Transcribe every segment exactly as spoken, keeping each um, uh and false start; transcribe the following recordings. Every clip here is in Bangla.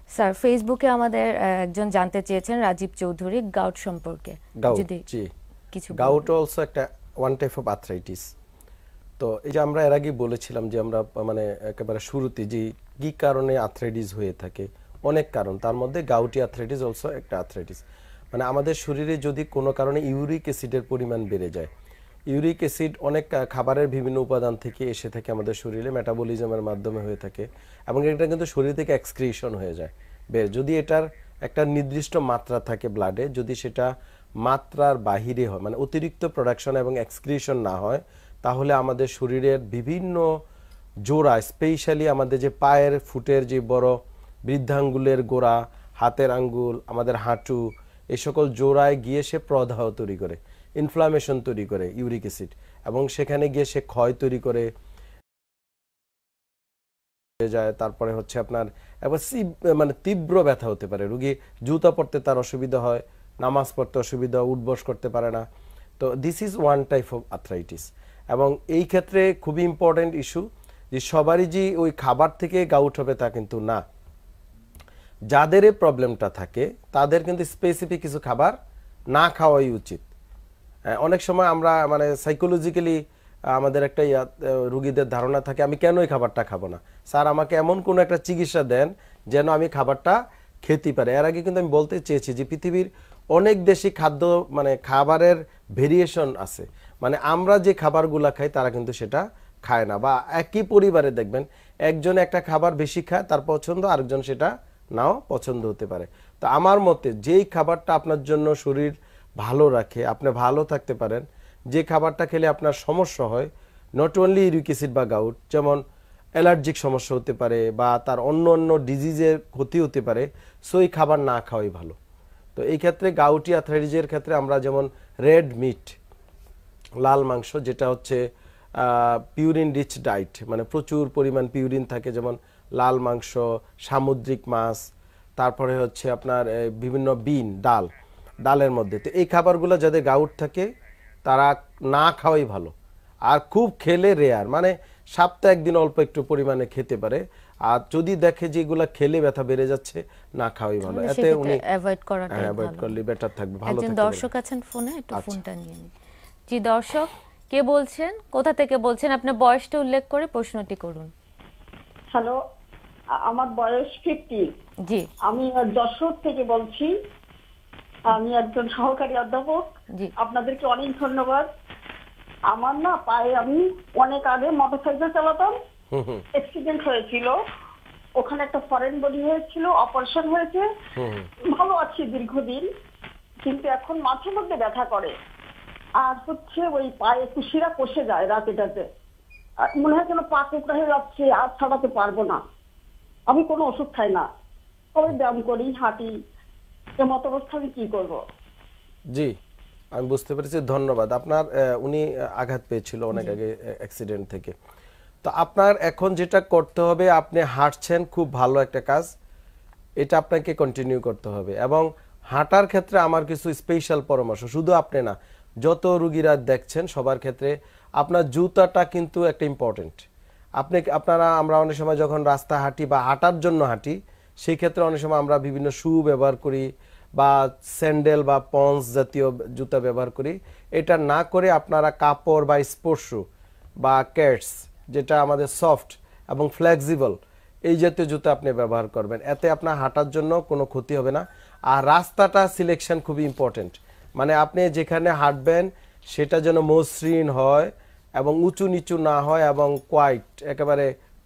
স্যার ফেসবুকে আমাদের একজন জানতে চেয়েছেন রাজীব চৌধুরী গাউট সম্পর্কে যদি কিছু গাউট অলসো একটা ওয়ান টাইপ অফ আর্থ্রাইটিস। তো এই যে আমরা এর আগে বলেছিলাম যে আমরা মানে একেবারে শুরুতে যে কি কারণে আর্থ্রাইটিস হয়ে থাকে, অনেক কারণ, তার মধ্যে গাউটি আর্থ্রাইটিস অলসো একটা আর্থ্রাইটিস। মানে আমাদের শরীরে যদি কোনো কারণে ইউরিক অ্যাসিডের পরিমাণ বেড়ে যায়, ইউরিক অ্যাসিড অনেক খাবারের বিভিন্ন উপাদান থেকে এসে থাকে আমাদের শরীরে, মেটাবলিজমের মাধ্যমে হয়ে থাকে এবং এটা কিন্তু শরীর থেকে এক্সক্রিশন হয়ে যায় বের। যদি এটার একটা নির্দিষ্ট মাত্রা থাকে ব্লাডে, যদি সেটা মাত্রার বাহিরে হয়, মানে অতিরিক্ত প্রোডাকশন এবং এক্সক্রিশন না হয়, তাহলে আমাদের শরীরের বিভিন্ন জোড়া, স্পেশালি আমাদের যে পায়ের ফুটের যে বড় বৃদ্ধাঙ্গুলের গোড়া, হাতের আঙ্গুল, আমাদের হাঁটু, এই সকল জোড়ায় গিয়ে সে প্রদাহ তৈরি করে, ইনফ্লামেশন তৈরি করে ইউরিক অ্যাসিড, এবং সেখানে গিয়ে সে ক্ষয় তৈরি করে যায়। তারপরে হচ্ছে আপনার একবার মানে তীব্র ব্যথা হতে পারে, রোগী জুতা পরতে তার অসুবিধা হয়, নামাজ পড়তে অসুবিধা, উঠবস করতে পারে না। তো this is one type of arthritis. এবং এই ক্ষেত্রে খুবই ইম্পর্টেন্ট ইস্যু যে সবারই যে ওই খাবার থেকে গাউট হবে তা কিন্তু না। যাদের এই প্রবলেমটা থাকে তাদের কিন্তু স্পেসিফিক কিছু খাবার না খাওয়াই উচিত। অনেক সময় আমরা মানে সাইকোলজিক্যালি আমাদের একটা রোগীদের ধারণা থাকে আমি কেন এই খাবারটা খাবো না, স্যার আমাকে এমন কোনো একটা চিকিৎসা দেন যেন আমি খাবারটা খেতে পারি। এর আগে কিন্তু আমি বলতে চেয়েছি যে পৃথিবীর অনেক দেশি খাদ্য মানে খাবারের ভেরিয়েশন আছে, মানে আমরা যে খাবারগুলা খাই তারা কিন্তু সেটা খায় না। বা একই পরিবারে দেখবেন একজন একটা খাবার বেশি খায়, তার পছন্দ, আরেকজন সেটা নাও পছন্দ হতে পারে। তো আমার মতে যেই খাবারটা আপনার জন্য শরীর ভালো রাখে, আপনি ভালো থাকতে পারেন, যে খাবারটা খেলে আপনার সমস্যা হয়, নট অনলি ইউরিক অ্যাসিড বা গাউট, যেমন অ্যালার্জিক সমস্যা হতে পারে বা তার অন্য অন্য ডিজিজের ক্ষতি হতে পারে, সো এই খাবার না খাওয়াই ভালো। তো এই ক্ষেত্রে গাউটি আর্থ্রাইটিসের ক্ষেত্রে আমরা যেমন রেড মিট, লাল মাংস, যেটা হচ্ছে পিউরিন রিচ ডায়েট, মানে প্রচুর পরিমাণ পিউরিন থাকে, যেমন লাল মাংস, সামুদ্রিক মাছ, তারপরে হচ্ছে আপনার বিভিন্ন বিন, ডাল, ডালের মধ্যে। তো এই খাবারগুলো যাদের গাউট থাকে তারা না খাওয়াই ভালো। আর খুব খেলে রেয়ার, মানে সপ্তাহে একদিন অল্প একটু পরিমাণে খেতে পারে। আর যদি দেখে যে এগুলা খেলে ব্যথা বেড়ে যাচ্ছে, না খাওয়াই ভালো। এতে উনি অ্যাভয়েড করাটাই ভালো, অ্যাভয়েড করলে বেটার থাকবে, ভালো থাকবে। একজন দর্শক আছেন ফোনে, একটু ফোনটা নিয়ে নিন। জি দর্শক, কে বলছেন, কোথা থেকে বলছেন, আপনার বয়সটা উল্লেখ করে প্রশ্নটি করুন। হ্যালো, আমার বয়স ফিফটি। জি, আমি যশোর থেকে বলছি, আমি একজন সহকারী অধ্যাপক। আপনাদেরকে অনেক ধন্যবাদ। আমার না পায়ে, আমি অনেক আগে মোটরসাইকেল চালাতাম, অ্যাক্সিডেন্ট হয়েছিল, ওখানে একটা ফরেন বডি হয়েছিল, অপারেশন হয়েছে, ভালো আছি দীর্ঘদিন, কিন্তু এখন মাঝে মধ্যে ব্যথা করে। আর হচ্ছে ওই পায়ে কুশিরা কষে যায় রাতেটাতে, মনে হয় যেন পা কুকড়া হয়ে যাচ্ছে, আর ছাড়াতে পারবো না। আমি কোনো ওষুধ খাই না, তবে ব্যায়াম করি, হাঁটি। এমত অবস্থা আমি কি করবো? জি, আমি বুঝতে পেরেছি, ধন্যবাদ। আপনার উনি আঘাত পেয়েছিল অনেক আগে অ্যাক্সিডেন্ট থেকে। তো আপনার এখন যেটা করতে হবে, আপনি হাঁটছেন, খুব ভালো একটা কাজ, এটা আপনাকে কন্টিনিউ করতে হবে। এবং হাঁটার ক্ষেত্রে আমার কিছু স্পেশাল পরামর্শ, শুধু আপনি না, যত রুগীরা দেখছেন সবার ক্ষেত্রে আপনার জুতাটা কিন্তু একটা ইম্পর্টেন্ট। আপনি আপনারা আমরা অনেক সময় যখন রাস্তা হাঁটি বা হাঁটার জন্য হাঁটি, সেই ক্ষেত্রে অনেক সময় আমরা বিভিন্ন শু ব্যবহার করি বা স্যান্ডেল বা পন্স জাতীয় জুতা ব্যবহার করি। এটা না করে আপনারা কাপড় বা স্পোর্টস শু বা ক্যাটস, যেটা আমাদের সফট এবং ফ্লেক্সিবল, এই জাতীয় জুতা আপনি ব্যবহার করবেন। এতে আপনার হাঁটার জন্য কোনো ক্ষতি হবে না। আর রাস্তাটা সিলেকশন খুবই ইম্পর্টেন্ট, মানে আপনি যেখানে হাঁটবেন সেটা যেন মসৃণ হয় এবং উঁচু নিচু না হয় এবং কোয়াইট, একেবারে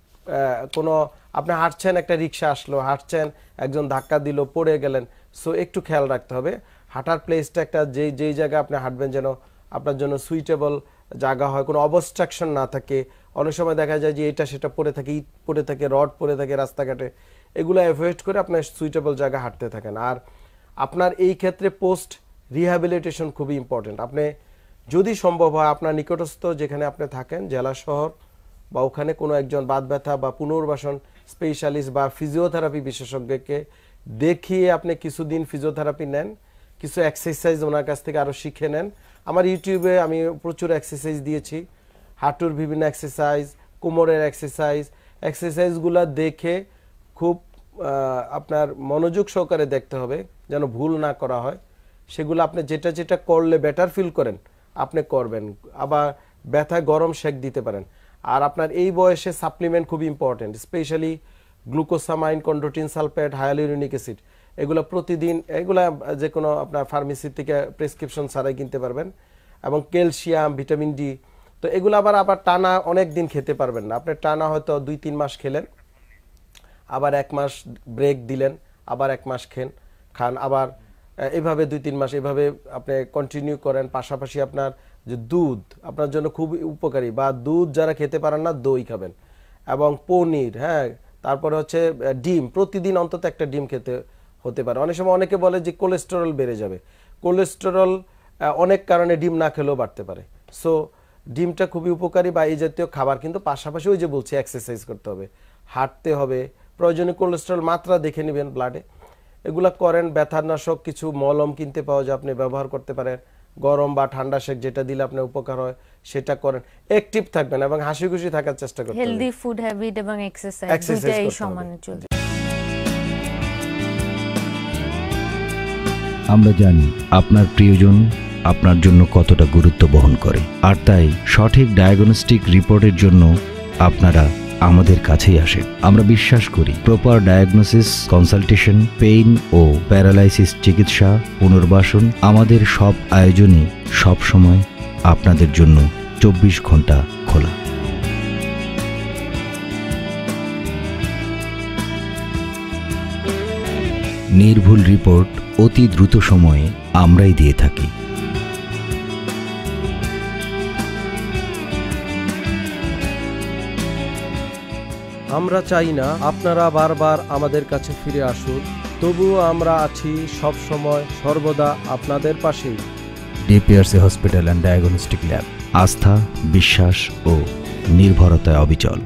কোনো আপনি হাঁটছেন, একটা রিক্সা আসলো, হাঁটছেন, একজন ধাক্কা দিল, পড়ে গেলেন, সো একটু খেয়াল রাখতে হবে। হাঁটার প্লেসটা একটা যেই যেই জায়গায় আপনি হাঁটবেন যেন আপনার জন্য সুইটেবল জায়গা হয়, কোনো অবস্ট্রাকশন না থাকে। অনেক সময় দেখা যায় যে এটা সেটা পড়ে থাকে, ইট পড়ে থাকে, রড পড়ে থাকে রাস্তাঘাটে, এগুলো অ্যাভয়েড করে আপনার সুইটেবল জায়গা হাঁটতে থাকেন। আর আপনার এই ক্ষেত্রে পোস্ট রিহ্যাবিলিটেশন খুবই ইম্পর্টেন্ট। আপনি যদি সম্ভব হয় আপনার নিকটস্থ যেখানে আপনি থাকেন, জেলা শহর বা ওখানে কোনো একজন বাত ব্যথা বা পুনর্বাসন স্পেশালিস্ট বা ফিজিওথেরাপি বিশেষজ্ঞকে দেখিয়ে আপনি কিছুদিন ফিজিওথেরাপি নেন, কিছু এক্সারসাইজ ওনার কাছ থেকে আরও শিখে নেন। আমার ইউটিউবে আমি প্রচুর এক্সারসাইজ দিয়েছি, হাঁটুর বিভিন্ন এক্সারসাইজ, কোমরের এক্সারসাইজ, এক্সারসাইজগুলো দেখে খুব আপনার মনোযোগ সহকারে দেখতে হবে যেন ভুল না করা হয়। সেগুলো আপনি যেটা যেটা করলে বেটার ফিল করেন আপনি করবেন। আবার ব্যথায় গরম শেক দিতে পারেন। আর আপনার এই বয়সে সাপ্লিমেন্ট খুব important, specially glucosamine, chondroitin sulphate, hyaluronic acid, এগুলো প্রতিদিন, এগুলো যে কোনো আপনার ফার্মেসি থেকে প্রেসক্রিপশন ছাড়াই কিনতে পারবেন। এবং ক্যালসিয়াম, ভিটামিন ডি, তো এগুলো আবার আবার টানা অনেক দিন খেতে পারবেন না। আপনি টানা হয়তো দুই তিন মাস খেলেন, আবার এক মাস ব্রেক দিলেন, আবার এক মাস খেন খান, আবার এইভাবে দুই তিন মাস এভাবে আপনি কন্টিনিউ করেন। পাশাপাশি আপনার যে দুধ আপনার জন্য খুব উপকারী, বা দুধ যারা খেতে পারেন না দই খাবেন, এবং পনির, হ্যাঁ, তারপরে হচ্ছে ডিম, প্রতিদিন অন্তত একটা ডিম খেতে হতে পারে। অনেক সময় অনেকে বলে যে কোলেস্টেরল বেড়ে যাবে, কোলেস্টেরল অনেক কারণে ডিম না খেলেও বাড়তে পারে। সো ডিমটা খুবই উপকারী বা এই জাতীয় খাবার, কিন্তু পাশাপাশি ওই যে বলছি এক্সারসাইজ করতে হবে, হাঁটতে হবে, প্রয়োজনীয় কোলেস্টেরল মাত্রা দেখে নেবেন ব্লাডে, এগুলা করেন। ব্যথানাশক কিছু মলম কিনতে পাওয়া যায়, আপনি ব্যবহার করতে পারেন। গরম বা ঠান্ডা শেক যেটা দিলে আপনার উপকার হয় সেটা করেন। অ্যাক্টিভ থাকবেন এবং হাসি খুশি থাকার চেষ্টা করতে হবে। হেলদি ফুড হ্যাবিট এবং এক্সারসাইজ দুটোই সমানে চলবে। আমরা জানি আপনার প্রিয়জন আপনার জন্য কতটা গুরুত্ব বহন করে, আর তাই সঠিক ডায়াগনস্টিক রিপোর্টের জন্য আপনারা আমাদের কাছেই আসেন। আমরা বিশ্বাস করি প্রপার ডায়াগনোসিস, কনসালটেশন, পেইন ও প্যারালাইসিস চিকিৎসা, পুনর্বাসন, আমাদের সব আয়োজনই সব সময় আপনাদের জন্য চব্বিশ ঘন্টা খোলা। নির্ভুল রিপোর্ট অতি দ্রুত সময়ে আমরাই দিয়ে থাকি। আমরা চাই না আপনারা বারবার আমাদের কাছে ফিরে আসুন, তবুও আমরা আছি সব সময় সর্বদা আপনাদের পাশেই। DPRC hospital and diagnostic lab, আস্থা, বিশ্বাস ও নির্ভরতায় অবিচল।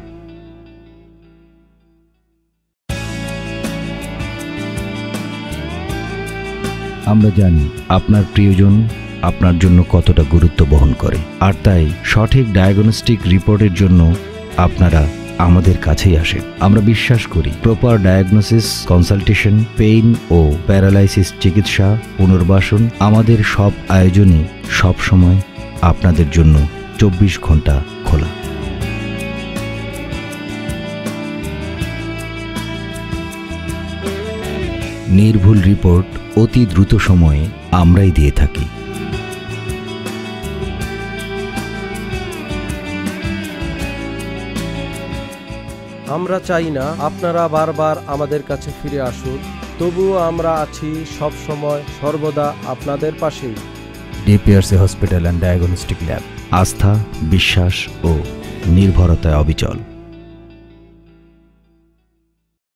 আমরা জানি আপনার প্রিয়জন আপনার জন্য কতটা গুরুত্ব বহন করে, আর তাই সঠিক ডায়াগনস্টিক রিপোর্টের জন্য আপনারা আমাদের কাছেই আসেন। আমরা বিশ্বাস করি প্রপার ডায়াগনোসিস, কনসালটেশন, পেইন ও প্যারালাইসিস চিকিৎসা, পুনর্বাসন, আমাদের সব আয়োজনই সব সময় আপনাদের জন্য চব্বিশ ঘন্টা খোলা। নির্ভুল রিপোর্ট অতি দ্রুত সময়ে আমরাই দিয়ে থাকি। আমরা চাই না আপনারা বারবার আমাদের কাছে ফিরে আসুন, তবুও আমরা আছি সব সময় সর্বদা আপনাদের পাশেই। DPRC hospital and diagnostic lab, আস্থা, বিশ্বাস ও নির্ভরতায় অবিচল।